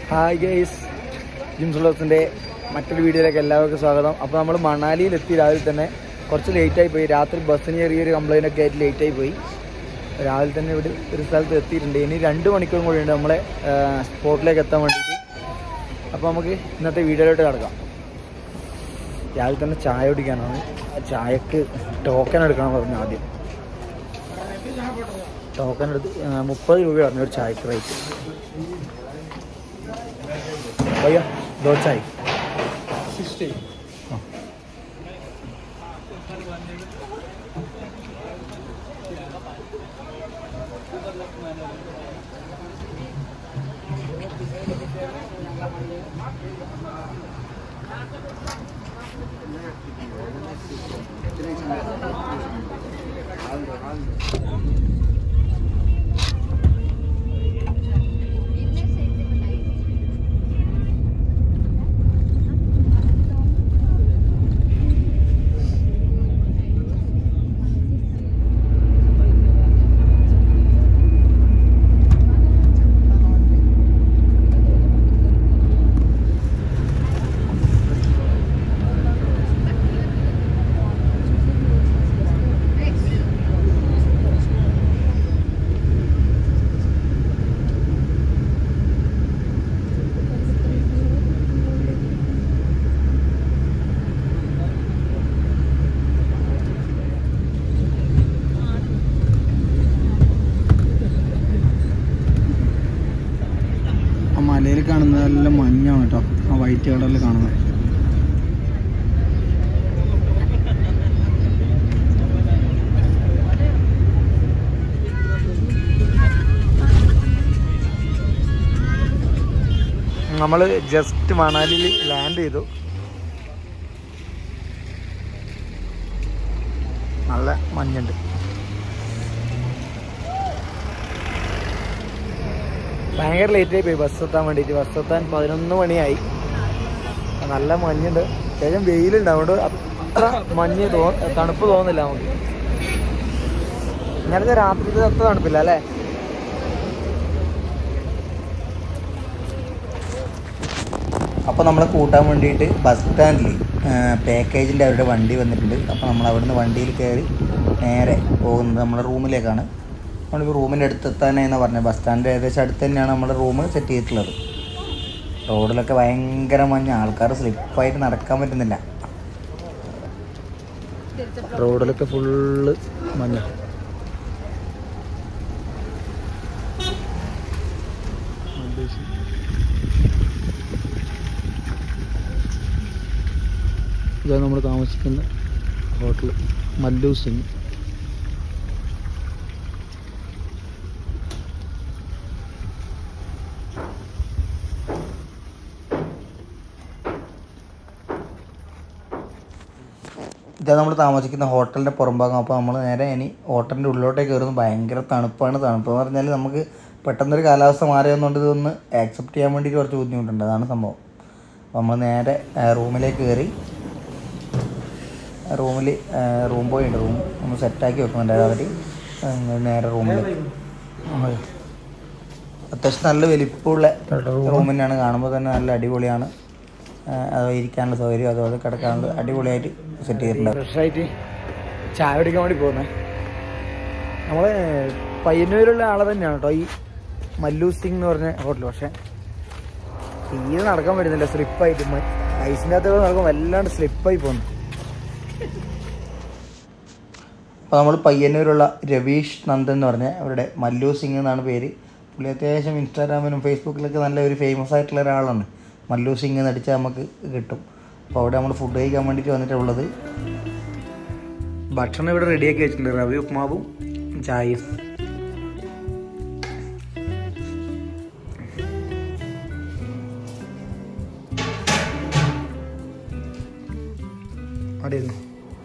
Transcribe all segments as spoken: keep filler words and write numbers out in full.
Hi guys, Jims വ്ലോഗ്സിൻ്റെ മറ്റൊരു വീഡിയോയിലേക്ക് എല്ലാവർക്കും സ്വാഗതം. അപ്പോൾ നമ്മൾ മണാലിയിലെത്തി രാവിലെ തന്നെ കുറച്ച് ലേറ്റായി പോയി. രാത്രി ബസ്സിന് ചെറിയൊരു കംപ്ലൈൻ്റ് ഒക്കെ ആയിട്ട് ലേറ്റായി പോയി. രാവിലെ തന്നെ ഇവിടെ ഒരു സ്ഥലത്ത് എത്തിയിട്ടുണ്ട്. ഇനി രണ്ട് മണിക്കൂറും കൂടി ഉണ്ട് നമ്മളെ സ്പോട്ടിലേക്ക് എത്താൻ വേണ്ടിയിട്ട്. അപ്പോൾ നമുക്ക് ഇന്നത്തെ വീഡിയോയിലോട്ട് കിടക്കാം. രാവിലെ തന്നെ ചായ കുടിക്കാനാണ്. ചായക്ക് ടോക്കൺ എടുക്കണം പറഞ്ഞു. ആദ്യം ടോക്കൺ എടുത്ത് മുപ്പത് രൂപ പറഞ്ഞു ഒരു ചായക്ക് റേറ്റ്. भैया दो चाय सिक्सटी. മലയിൽ കാണുന്നത് നല്ല മഞ്ഞാണ് കേട്ടോ, ആ വൈറ്റ് കളറിൽ കാണുന്നത്. നമ്മൾ ജസ്റ്റ് മണാലിയിൽ ലാൻഡ് ചെയ്തു. നല്ല മഞ്ഞുണ്ട്. ഭയങ്കര ലേറ്റായി പോയി ബസ് എത്താൻ വേണ്ടിയിട്ട്. ബസ് എത്താൻ പതിനൊന്ന് മണിയായി. നല്ല മഞ്ഞുണ്ട്, ശേഷം വെയിലുണ്ട്. അതുകൊണ്ട് അത്ര മഞ്ഞ് തോ തണുപ്പ് തോന്നുന്നില്ല നമുക്ക്. ഇങ്ങനത്തെ രാത്രി അത്ര തണുപ്പില്ല അല്ലേ? അപ്പോൾ നമ്മളെ കൂട്ടാൻ വേണ്ടിയിട്ട് ബസ് സ്റ്റാൻഡിൽ പാക്കേജിൻ്റെ അവരുടെ വണ്ടി വന്നിട്ടുണ്ട്. അപ്പോൾ നമ്മൾ അവിടുന്ന് വണ്ടിയിൽ കയറി നേരെ പോകുന്നത് നമ്മുടെ റൂമിലേക്കാണ്. നമ്മളിപ്പോൾ റൂമിൻ്റെ അടുത്ത് എത്താനായെന്നാണ് പറഞ്ഞത്. ബസ് സ്റ്റാൻഡ് ഏകദേശം അടുത്ത് തന്നെയാണ് നമ്മുടെ റൂം സെറ്റ് ചെയ്തിട്ടുള്ളത്. റോഡിലൊക്കെ ഭയങ്കര മഞ്ഞ, ആൾക്കാർ സ്ലിപ്പായിട്ട് നടക്കാൻ പറ്റുന്നില്ല. റോഡിലൊക്കെ ഫുള്ള് മഞ്ഞ. ഇതാണ് നമ്മൾ താമസിക്കുന്ന ഹോട്ടൽ മല്ലു സിംഗ്. ഇതാണ് നമ്മൾ താമസിക്കുന്ന ഹോട്ടലിൻ്റെ പുറംഭാഗം. അപ്പോൾ നമ്മൾ നേരെ ഇനി ഹോട്ടലിൻ്റെ ഉള്ളിലോട്ടേക്ക് കയറുന്നു. ഭയങ്കര തണുപ്പാണ്. തണുപ്പ് എന്ന് പറഞ്ഞാൽ നമുക്ക് പെട്ടെന്നൊരു കാലാവസ്ഥ മാറിയെന്നുകൊണ്ട് ഇതൊന്ന് ആക്സെപ്റ്റ് ചെയ്യാൻ വേണ്ടിയിട്ട് കുറച്ച് ബുദ്ധിമുട്ടുണ്ട്. അതാണ് സംഭവം. അപ്പോൾ നമ്മൾ നേരെ റൂമിലേക്ക് കയറി. റൂമിൽ റൂം ബോയ് ഉണ്ട്. റൂം ഒന്ന് സെറ്റാക്കി വെക്കുന്നുണ്ട് അവർ. നേരെ റൂമിലേക്ക് അത്യാവശ്യം നല്ല വലിപ്പമുള്ള റൂം തന്നെയാണ്. കാണുമ്പോൾ തന്നെ നല്ല അടിപൊളിയാണ്. അത് ഇരിക്കാനുള്ള സൗകര്യം, അതുപോലെ കിടക്കാനുള്ള അടിപൊളിയായിട്ട് സെറ്റ് ചെയ്തിട്ടുണ്ട്. ഫ്രഷായിട്ട് ചായ കുടിക്കാൻ വേണ്ടി പോകുന്നത് നമ്മൾ പയ്യന്നൂരുള്ള ആളെ തന്നെയാണ് കേട്ടോ ഈ മല്ലു സിംഗ് എന്ന് പറഞ്ഞ ഹോട്ടൽ. പക്ഷേ തീരെ നടക്കാൻ പറ്റുന്നില്ല, സ്ലിപ്പായിട്ട്. ഐസിൻ്റെ അകത്ത് നടക്കുമ്പോൾ വല്ലാണ്ട് സ്ലിപ്പായി പോകുന്നു. അപ്പോൾ നമ്മൾ പയ്യന്നൂരുള്ള രവീഷ് നന്ദൻ എന്ന് പറഞ്ഞ അവരുടെ മല്ലു സിംഗ് എന്നാണ് പേര്. പുള്ളി അത്യാവശ്യം ഇൻസ്റ്റാഗ്രാമിലും ഫേസ്ബുക്കിലൊക്കെ നല്ല ഒരു ഫേമസ് ആയിട്ടുള്ള ഒരാളാണ്. മല്ലു സിംഗ് എന്ന് അടിച്ചാൽ നമുക്ക് കിട്ടും. അപ്പോൾ അവിടെ നമ്മൾ ഫുഡ് കഴിക്കാൻ വേണ്ടിയിട്ട് വന്നിട്ടുള്ളത്. ഭക്ഷണം ഇവിടെ റെഡിയാക്കി വെച്ചിട്ടുണ്ട്. റവി ഉപ്മാവും ചായയും. അവിടെ ഇരുന്നു.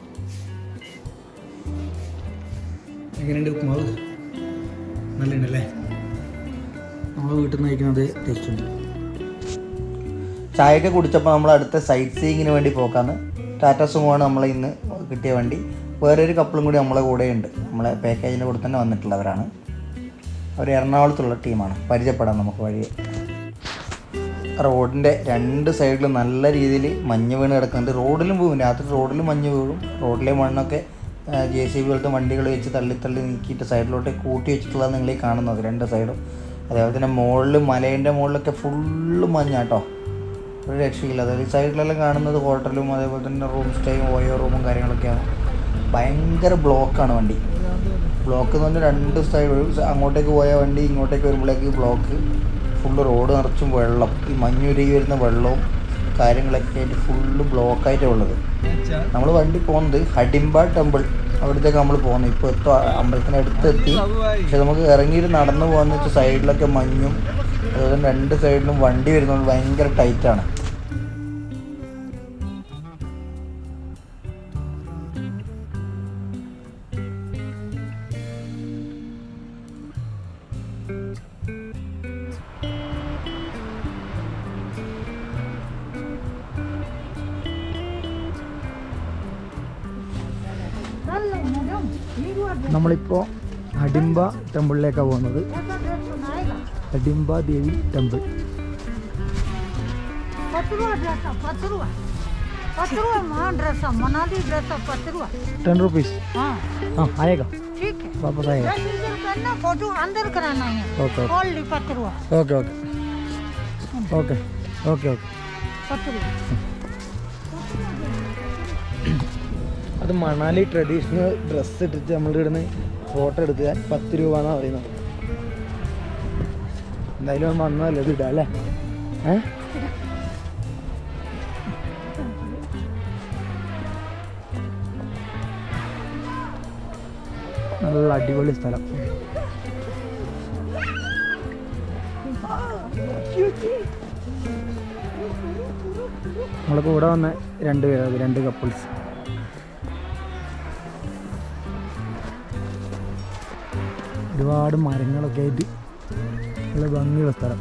എങ്ങനെയുണ്ട് ഉപ്മാവ്? നല്ലുണ്ടല്ലേ? നമ്മൾ വീട്ടിൽ നിന്ന് കഴിക്കുന്നത് ടേസ്റ്റ് ഉണ്ട്. ചായയൊക്കെ കുടിച്ചപ്പോൾ നമ്മൾ അടുത്ത സൈറ്റ് സീയിങ്ങിന് വേണ്ടി പോക്കാന്ന്. ടാറ്റ സുമോയാണ് നമ്മളെ ഇന്ന് കിട്ടിയ വണ്ടി. വേറൊരു കപ്പിളും കൂടി നമ്മളെ കൂടെയുണ്ട്. നമ്മളെ പാക്കേജിൻ്റെ കൂടെ തന്നെ വന്നിട്ടുള്ളവരാണ്. അവർ എറണാകുളത്തുള്ള ടീമാണ്. പരിചയപ്പെടാം നമുക്ക് വഴിയെ. റോഡിൻ്റെ രണ്ട് സൈഡിലും നല്ല രീതിയിൽ മഞ്ഞ് വീണ് കിടക്കുന്നുണ്ട്. റോഡിലും വീഴും, രാത്രി റോഡിലും മഞ്ഞ് വീഴും. റോഡിലെ മണ്ണൊക്കെ ജെ സി ബി പോലത്തെ വണ്ടികൾ വെച്ച് തള്ളി തള്ളി നീക്കിയിട്ട് സൈഡിലോട്ട് കൂട്ടി വെച്ചിട്ടുള്ളതാണ് നിങ്ങൾ ഈ കാണുന്നത് രണ്ട് സൈഡും. അതേപോലെ തന്നെ മുകളിൽ മലേൻ്റെ മുകളിലൊക്കെ ഫുള്ള് മഞ്ഞാട്ടോ, ഒരു രക്ഷയില്ല. അതായത് സൈഡിലെല്ലാം കാണുന്നത് ഹോട്ടലും അതേപോലെ തന്നെ റൂം സ്റ്റേയും ഓയോ റൂമും കാര്യങ്ങളൊക്കെയാണ്. ഭയങ്കര ബ്ലോക്കാണ് വണ്ടി. ബ്ലോക്ക് എന്ന് പറഞ്ഞാൽ രണ്ട് സൈഡ്, അങ്ങോട്ടേക്ക് പോയ വണ്ടി ഇങ്ങോട്ടേക്ക് വരുമ്പോഴേക്ക് ബ്ലോക്ക്. ഫുള്ള് റോഡ് നിറച്ചും വെള്ളം, ഈ മഞ്ഞുരുകി വരുന്ന വെള്ളവും കാര്യങ്ങളൊക്കെ ആയിട്ട് ഫുള്ള് ബ്ലോക്കായിട്ടാണ് ഉള്ളത്. നമ്മൾ വണ്ടി പോകുന്നത് ഹഡിംബ ടെമ്പിൾ അവിടത്തേക്ക് നമ്മൾ പോകുന്നത്. ഇപ്പോൾ എത്തോ അമ്പലത്തിനടുത്തെത്തി. പക്ഷെ നമുക്ക് ഇറങ്ങിയിട്ട് നടന്നു പോകാന്ന് വെച്ചാൽ സൈഡിലൊക്കെ മഞ്ഞും അതുപോലെ രണ്ട് സൈഡിലും വണ്ടി വരുന്നത് ഭയങ്കര ടൈറ്റാണ്. നമ്മളിപ്പോൾ ഹഡിംബ ടെമ്പിളിലേക്കാണ് പോകുന്നത്. Hadimba Devi temple. Ten rupees हाँ आएगा वापस आएगा फोटो अंदर कराना है okay okay okay okay okay okay അത് മണാലി ട്രഡീഷണൽ ഡ്രസ്സ് ഇട്ടിട്ട് നമ്മളുടെ ഇവിടുന്ന് ഫോട്ടോ എടുക്കുക പത്ത് രൂപ എന്നാണ് പറയുന്നത്. എന്തായാലും വന്നതല്ലേ ഇത് ഇടാം അല്ലേ? ഏഹ് നല്ല അടിപൊളി സ്ഥലം. നമ്മളിപ്പോൾ ഇവിടെ വന്ന രണ്ട് പേരത് രണ്ട് കപ്പിൾസ്. ഒരുപാട് മരങ്ങളൊക്കെ ആയിട്ട് നല്ല ഭംഗിയുള്ള സ്ഥലം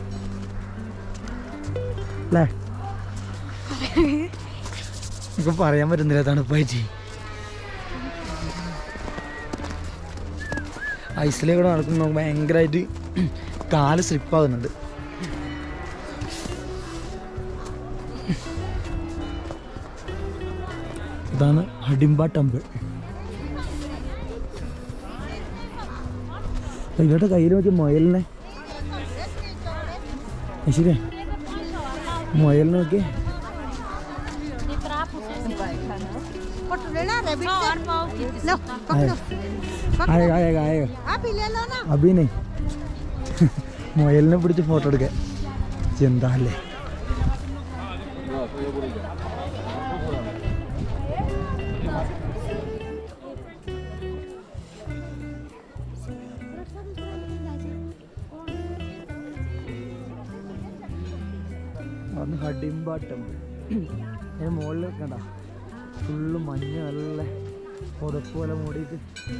അല്ലേ? നമുക്ക് പറയാൻ പറ്റുന്നില്ല തണുപ്പായിട്ട്. ഐസിലേക്കൂടെ നടക്കുമ്പോൾ നമുക്ക് ഭയങ്കരമായിട്ട് കാല് സ്ലിപ്പാകുന്നുണ്ട്. ഇതാണ് ഹഡിംബ ടെമ്പിൾ. ഇവരുടെ കയ്യിൽ നോക്കി മുയലിനെ, ശരിയാ മുയലിനെ നോക്കി. आएगा आएगा आएगा अभी ले लो ना. अभी नहीं മുയലിനെ പിടിച്ച് ഫോട്ടോ എടുക്കാൻ എന്താ അല്ലേ? അന്ന് ഹഡിംബ ടെമ്പിൾ. അതിന് മുകളിൽ കണ്ട ഫുള്ള് മഞ്ഞ് നല്ല പുതപ്പ് പോലെ മൂടിയിട്ട്.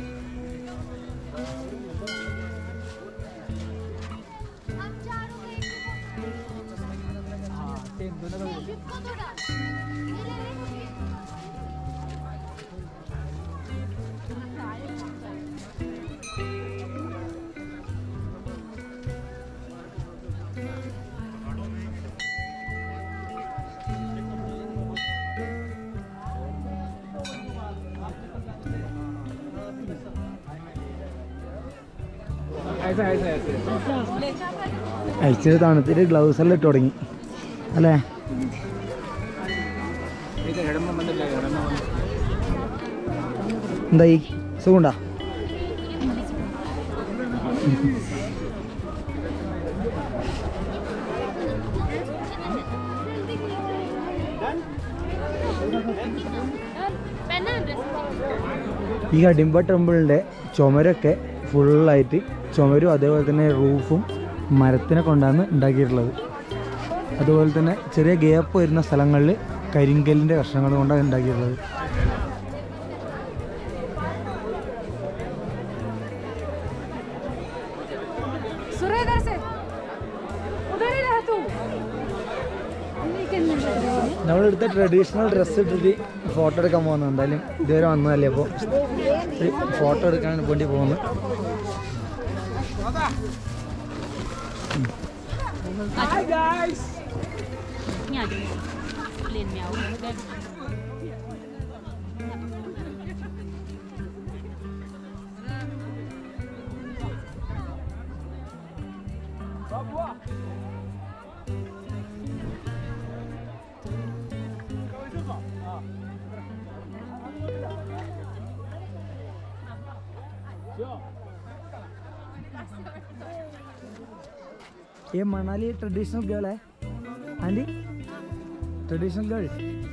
അയച്ചത് തണുത്തിട്ട് ഗ്ലൗസ് എല്ലാം ഇട്ട് തുടങ്ങി അല്ലേ? എന്തായി സുഖമുണ്ടാ? ഈ ഹഡിംബ ടെമ്പിളിൻ്റെ ചുമരൊക്കെ ഫുള്ളായിട്ട് ചുമരും അതേപോലെ തന്നെ റൂഫും മരത്തിനെ കൊണ്ടാണ് ഉണ്ടാക്കിയിട്ടുള്ളത്. അതുപോലെ തന്നെ ചെറിയ ഗ്യാപ്പ് വരുന്ന സ്ഥലങ്ങളിൽ കരിങ്കല്ലിൻ്റെ കഷ്ണങ്ങൾ കൊണ്ടാണ് ഉണ്ടാക്കിയിട്ടുള്ളത്. നമ്മളെടുത്ത ട്രഡീഷണൽ ഡ്രസ്സ് ഇട്ടിട്ട് ഫോട്ടോ എടുക്കാൻ പോകുന്നത്. എന്തായാലും ഇതുവരെ വന്നതല്ലേ, അപ്പോൾ ഫോട്ടോ എടുക്കാൻ വേണ്ടി പോകുന്നു. Hi guys. Nhà liền mèo bên. ये मनाली ट्रेडिशनल गर्ल है आंटी ट्रेडिशनल गर्ल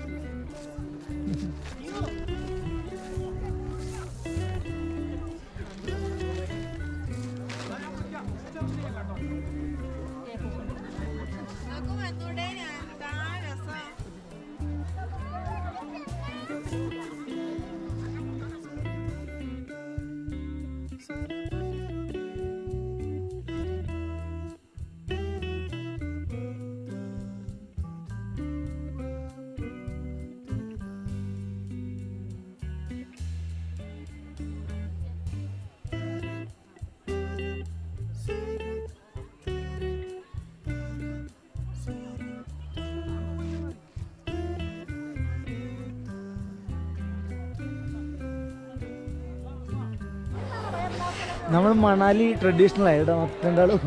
നമ്മൾ മണാലി ട്രഡീഷണൽ ആയി കേട്ടോ രണ്ടാളും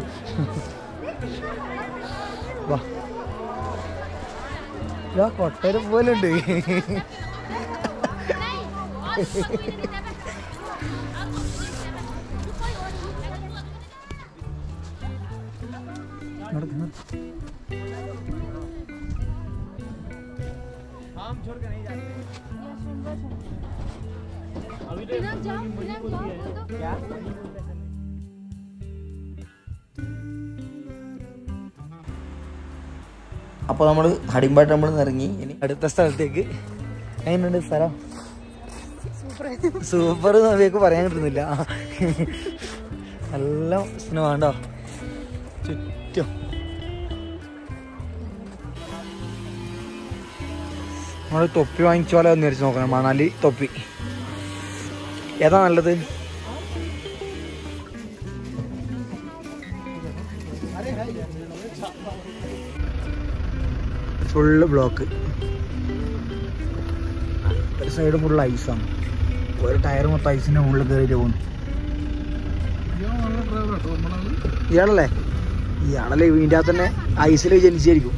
വാ ഇതാ കൊട്ടാരം പോലെ ഉണ്ട് അപ്പോൾ നമ്മൾ ഹടിമ്പാട്ട് നമ്മൾ ഇറങ്ങി ഇനി അടുത്ത സ്ഥലത്തേക്ക് എങ്ങനെയുണ്ട് സ്ഥലം സൂപ്പർ നവിയൊക്കെ പറയാൻ കിട്ടുന്നില്ല നല്ല സ്നോണ്ടോ ചുറ്റും നമ്മൾ തൊപ്പി വാങ്ങിച്ചോലെ ഒന്ന് വിരിച്ച് നോക്കണം മണാലി തൊപ്പി ഏതാ നല്ലത് ഫുള്ള് ബ്ലോക്ക് ഒരു സൈഡ് ഫുള്ള് ഐസാണ് ഒരു ടയർ മൊത്തം ഐസിൻ്റെ മുകളിൽ കയറിയിട്ട് പോകുന്നു ഇയാളല്ലേ ഇയാളല്ലേ ഇതിൻ്റെ അകത്ത് തന്നെ ഐസിൽ ജനിച്ചായിരിക്കും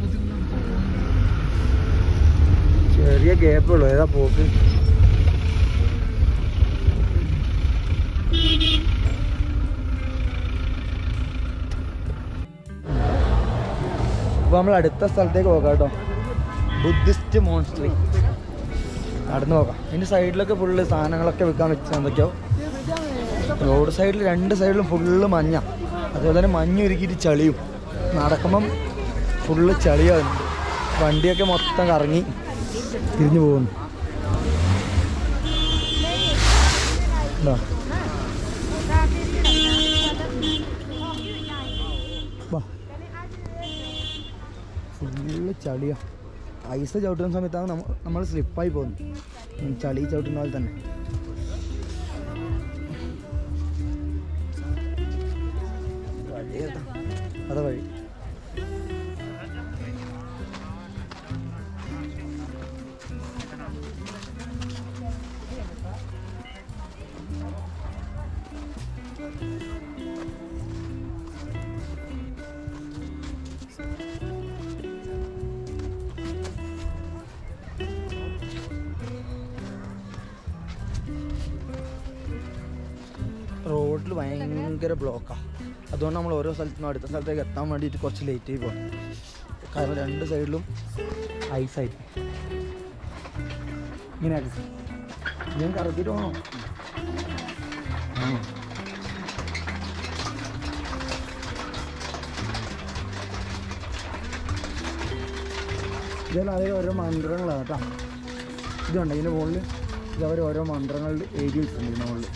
ചെറിയ ഗ്യാപ്പുള്ളൂ ഏതാ പോക്ക് അപ്പോൾ നമ്മൾ അടുത്ത സ്ഥലത്തേക്ക് പോകാം കേട്ടോ ബുദ്ധിസ്റ്റ് മോൺസ്ട്രി നടന്നു പോകാം ഇതിൻ്റെ സൈഡിലൊക്കെ ഫുള്ള് സാധനങ്ങളൊക്കെ വിൽക്കാൻ വെച്ച എന്തൊക്കെയോ റോഡ് സൈഡിൽ രണ്ട് സൈഡിലും ഫുള്ള് മഞ്ഞ അതുപോലെ തന്നെ മഞ്ഞൊരുക്കിയിട്ട് ചളിയും നടക്കുമ്പം ഫുള്ള് ചളിയാണ് വണ്ടിയൊക്കെ മൊത്തം കറങ്ങി തിരിഞ്ഞു പോകുന്നു എന്താ ഫുള്ള് ചളിയാ ഐസ് ചവിട്ടുന്ന സമയത്താണ് നമ്മൾ നമ്മൾ സ്ലിപ്പായി പോകുന്നത് ചളി ചവിട്ടുന്ന പോലെ തന്നെ വഴി ഏതാ അതാ വഴി റോഡിൽ ഭയങ്കര ബ്ലോക്കാണ് അതുകൊണ്ട് നമ്മൾ ഓരോ സ്ഥലത്തുനിന്നും അടുത്ത സ്ഥലത്തേക്ക് എത്താൻ വേണ്ടിയിട്ട് കുറച്ച് ലേറ്റ് ആയി പോകും കാരണം രണ്ട് സൈഡിലും ഐസായിട്ട് ഇങ്ങനെയാക്കി ഞാൻ കറക്കിയിട്ട് പോകണോ ഇതെല്ലാം അതിൽ ഓരോ മന്ത്രങ്ങളാണ് കേട്ടോ ഇതുണ്ട് ഇതിൻ്റെ മുകളിൽ ഇതവർ ഓരോ മന്ത്രങ്ങളിൽ എഴുതി വെച്ചിട്ടുണ്ട് ഇതിൻ്റെ മുകളിൽ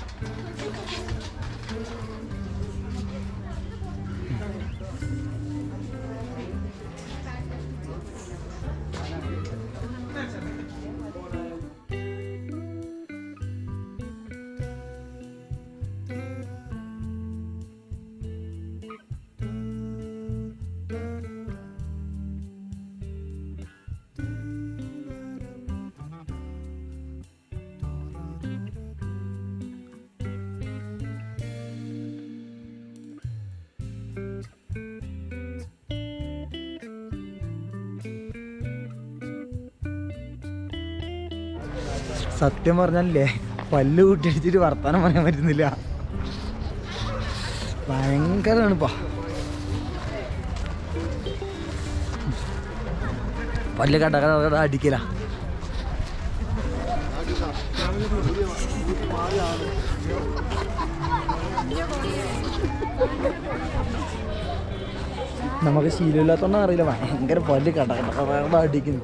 സത്യം പറഞ്ഞല്ലേ പല്ല് കൂട്ടിയടിച്ചിട്ട് വർത്താനം പറയാൻ പറ്റുന്നില്ല. ഭയങ്കരമാണിപ്പാ. പല്ല് കട കട കട അടിക്കല. നമുക്ക് ശീലമില്ലാത്തോണ്ടാ അറിയില്ല, ഭയങ്കര പല്ല് കട കട കട കട അടിക്കുന്നു.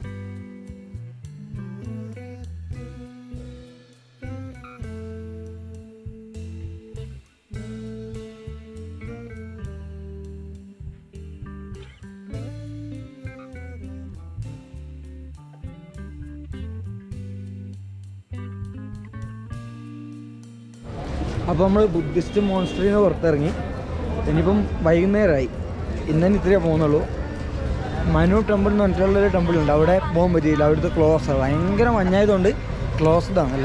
അപ്പോൾ നമ്മൾ ബുദ്ധിസ്റ്റ് മോൺസ്റ്ററിൽ നിന്ന് പുറത്തിറങ്ങി. ഇനിയിപ്പം വൈകുന്നേരമായി. ഇന്നലെ ഇത്രയേ പോകുന്നുള്ളൂ. മനു ടെമ്പിൾ എന്ന് പറഞ്ഞിട്ടുള്ളൊരു ടെമ്പിൾ ഉണ്ട്, അവിടെ പോകാൻ പറ്റിയില്ല. അവിടുത്തെ ക്ലോസ് ഭയങ്കര മഞ്ഞായതുകൊണ്ട് ക്ലോസ്ഡ് ആണല്ലോ.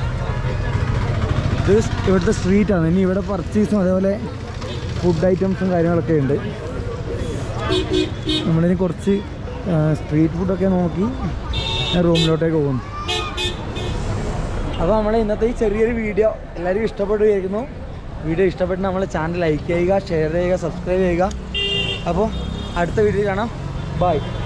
ഇത് ഇവിടുത്തെ സ്ട്രീറ്റാണ്. ഇനി ഇവിടെ പർച്ചേസും അതേപോലെ ഫുഡ് ഐറ്റംസും കാര്യങ്ങളൊക്കെ ഉണ്ട്. നമ്മളിനി കുറച്ച് സ്ട്രീറ്റ് ഫുഡൊക്കെ നോക്കി റൂമിലോട്ടേക്ക് പോകുന്നു. അപ്പോൾ നമ്മളെ ഇന്നത്തെ ഈ ചെറിയൊരു വീഡിയോ എല്ലാവരും ഇഷ്ടപ്പെടുകയായിരുന്നു. വീഡിയോ ഇഷ്ടപ്പെട്ട് നമ്മളെ ചാനൽ ലൈക്ക് ചെയ്യുക, ഷെയർ ചെയ്യുക, സബ്സ്ക്രൈബ് ചെയ്യുക. അപ്പോൾ അടുത്ത വീഡിയോ കാണാം. ബൈ.